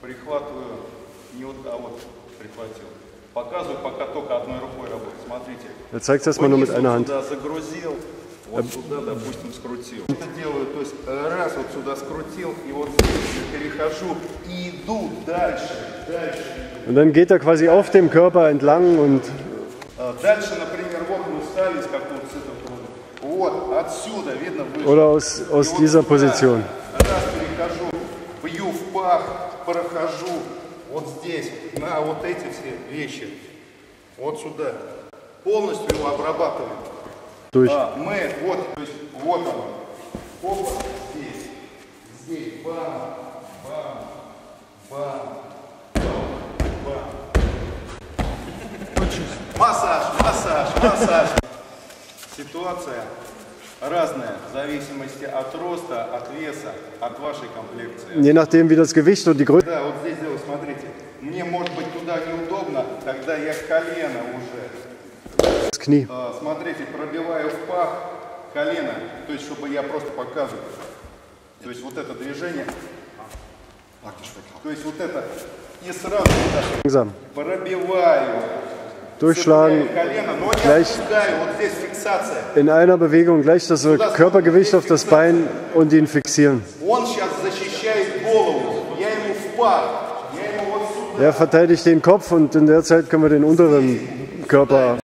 Прихватываю, не вот, а вот прихватил. Показываю, пока только одной рукой работаю. Смотрите. Er zeigt es erstmal nur mit einer Hand. Сюда загрузил, вот сюда, допустим, скрутил. Это делаю, то есть раз вот сюда скрутил, и вот здесь перехожу и иду дальше. Und dann geht er quasi auf dem Körper entlang und Дальше, например, вот мы встали с какого-то центра. Вот, отсюда, видно, выше. oder aus dieser Position. Раз перехожу, бью в пах, прохожу вот здесь, на вот эти все вещи. Вот сюда. Полностью его обрабатываем. Durch. Мы, вот, то есть, вот оно. Опа, здесь, бам, бам, бам. Массаж. Ситуация разная в зависимости от роста, от веса, от вашей комплекции. Je nachdem, wie das Gewicht und die Größe. Да, вот здесь дело, смотрите. Мне может быть туда неудобно, тогда я колено уже. Das Knie. Смотрите, пробиваю в пах колено, то есть чтобы я просто показывал. То есть вот это движение. То есть вот это. И сразу Langsam. пробиваю. Durchschlagen, Колено, но gleich не отпускаю, вот здесь фиксация. in einer Bewegung gleich das Körpergewicht auf das Bein und ihn fixieren. Он сейчас защищает голову. Я ему в пах. Я ему вот сюда. Er verteidigt den Kopf und in der Zeit können wir den unteren Körper